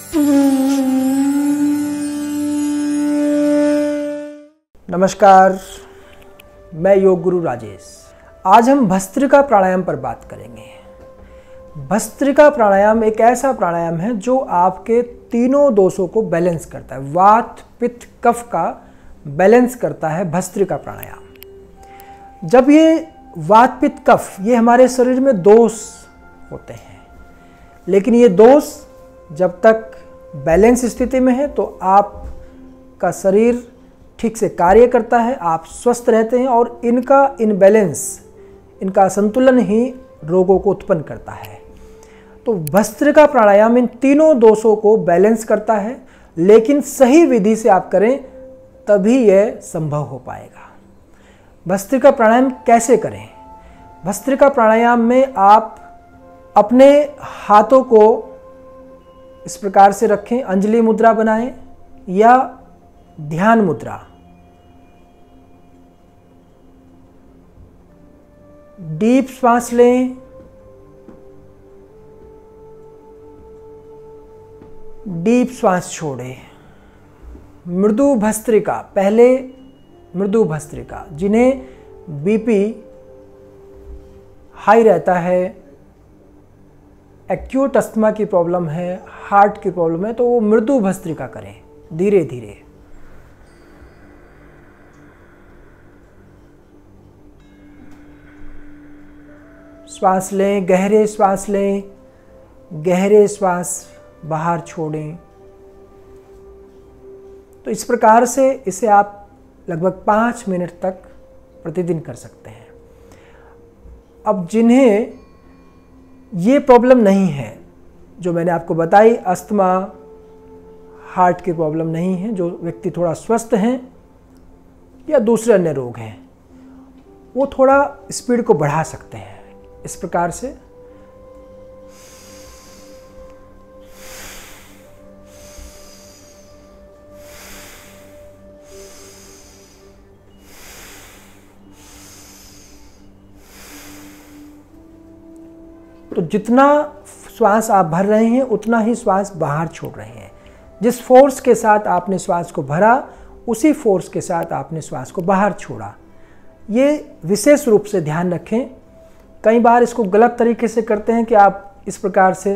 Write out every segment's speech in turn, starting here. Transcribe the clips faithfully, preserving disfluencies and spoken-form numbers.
नमस्कार, मैं योग गुरु राजेश। आज हम भस्त्रिका प्राणायाम पर बात करेंगे। भस्त्रिका प्राणायाम एक ऐसा प्राणायाम है जो आपके तीनों दोषों को बैलेंस करता है। वात, पित्त, कफ का बैलेंस करता है भस्त्रिका प्राणायाम। जब ये वात, पित्त, कफ ये हमारे शरीर में दोष होते हैं, लेकिन ये दोष जब तक बैलेंस स्थिति में है तो आपका शरीर ठीक से कार्य करता है, आप स्वस्थ रहते हैं और इनका इनबैलेंस, इनका असंतुलन ही रोगों को उत्पन्न करता है। तो भस्त्रिका प्राणायाम इन तीनों दोषों को बैलेंस करता है, लेकिन सही विधि से आप करें तभी यह संभव हो पाएगा। भस्त्रिका प्राणायाम कैसे करें? भस्त्रिका प्राणायाम में आप अपने हाथों को इस प्रकार से रखें, अंजलि मुद्रा बनाएं या ध्यान मुद्रा। डीप श्वास लें, डीप श्वास छोड़ें। मृदु भस्त्रिका, पहले मृदु भस्त्रिका, जिन्हें बीपी हाई रहता है, एक्यूट अस्थमा की प्रॉब्लम है, हार्ट की प्रॉब्लम है, तो वो मृदु भस्त्रिका करें धीरे धीरे। श्वास लें, गहरे श्वास लें, गहरे श्वास बाहर छोड़ें। तो इस प्रकार से इसे आप लगभग पाँच मिनट तक प्रतिदिन कर सकते हैं। अब जिन्हें ये प्रॉब्लम नहीं है, जो मैंने आपको बताई, अस्थमा, हार्ट की प्रॉब्लम नहीं है, जो व्यक्ति थोड़ा स्वस्थ हैं या दूसरे अन्य रोग हैं, वो थोड़ा स्पीड को बढ़ा सकते हैं इस प्रकार से। तो जितना श्वास आप भर रहे हैं उतना ही श्वास बाहर छोड़ रहे हैं। जिस फोर्स के साथ आपने श्वास को भरा उसी फोर्स के साथ आपने श्वास को बाहर छोड़ा। ये विशेष रूप से ध्यान रखें। कई बार इसको गलत तरीके से करते हैं कि आप इस प्रकार से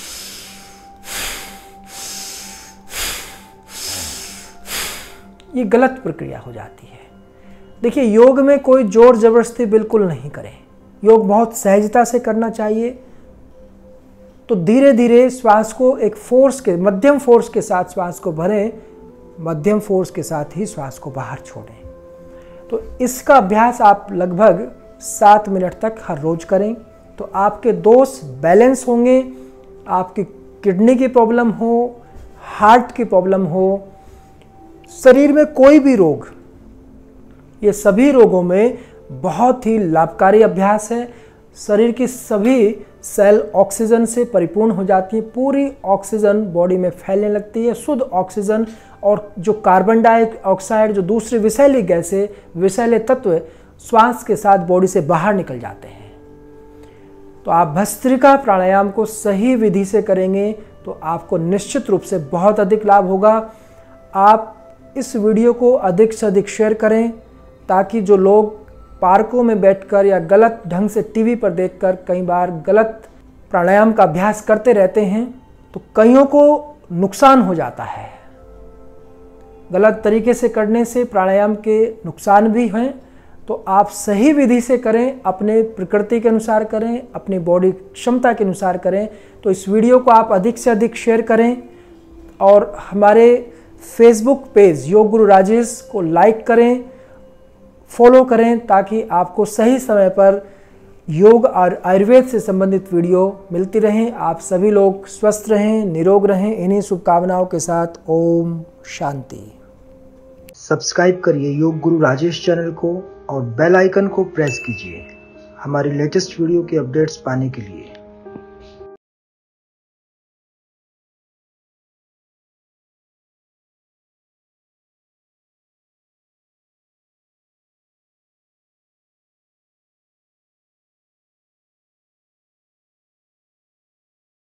ये गलत प्रक्रिया हो जाती है। देखिए, योग में कोई जोर जबरदस्ती बिल्कुल नहीं करें। योग बहुत सहजता से करना चाहिए। तो धीरे धीरे श्वास को एक फोर्स के, मध्यम फोर्स के साथ श्वास को भरें, मध्यम फोर्स के साथ ही श्वास को बाहर छोड़ें। तो इसका अभ्यास आप लगभग सात मिनट तक हर रोज करें तो आपके दोष बैलेंस होंगे। आपकी किडनी की प्रॉब्लम हो, हार्ट की प्रॉब्लम हो, शरीर में कोई भी रोग, ये सभी रोगों में बहुत ही लाभकारी अभ्यास है। शरीर की सभी सेल ऑक्सीजन से परिपूर्ण हो जाती है, पूरी ऑक्सीजन बॉडी में फैलने लगती है। शुद्ध ऑक्सीजन और जो कार्बन डाइऑक्साइड, जो दूसरे विषैली गैसें, विषैले तत्व श्वास के साथ बॉडी से बाहर निकल जाते हैं। तो आप भस्त्रिका प्राणायाम को सही विधि से करेंगे तो आपको निश्चित रूप से बहुत अधिक लाभ होगा। आप इस वीडियो को अधिक से अधिक शेयर करें ताकि जो लोग पार्कों में बैठकर या गलत ढंग से टीवी पर देखकर कई बार गलत प्राणायाम का अभ्यास करते रहते हैं तो कईयों को नुकसान हो जाता है। गलत तरीके से करने से प्राणायाम के नुकसान भी हैं। तो आप सही विधि से करें, अपने प्रकृति के अनुसार करें, अपनी बॉडी क्षमता के अनुसार करें। तो इस वीडियो को आप अधिक से अधिक शेयर करें और हमारे फेसबुक पेज योग गुरु राजेश को लाइक करें, फॉलो करें, ताकि आपको सही समय पर योग और आयुर्वेद से संबंधित वीडियो मिलती रहें। आप सभी लोग स्वस्थ रहें, निरोग रहें। इन्हीं शुभकामनाओं के साथ ओम शांति। सब्सक्राइब करिए योग गुरु राजेश चैनल को और बेल आइकन को प्रेस कीजिए हमारी लेटेस्ट वीडियो के अपडेट्स पाने के लिए।